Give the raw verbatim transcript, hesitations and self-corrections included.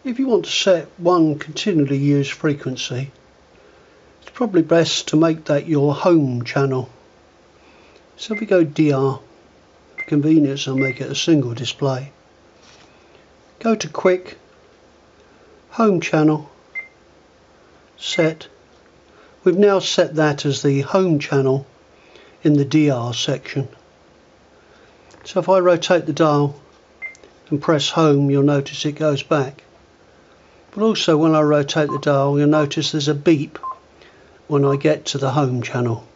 If you want to set one continually used frequency, it's probably best to make that your home channel. So if we go D R, for convenience I'll make it a single display. Go to Quick, Home Channel, Set. We've now set that as the home channel in the D R section. So if I rotate the dial and press home, you'll notice it goes back. But also when I rotate the dial, you'll notice there's a beep when I get to the home channel.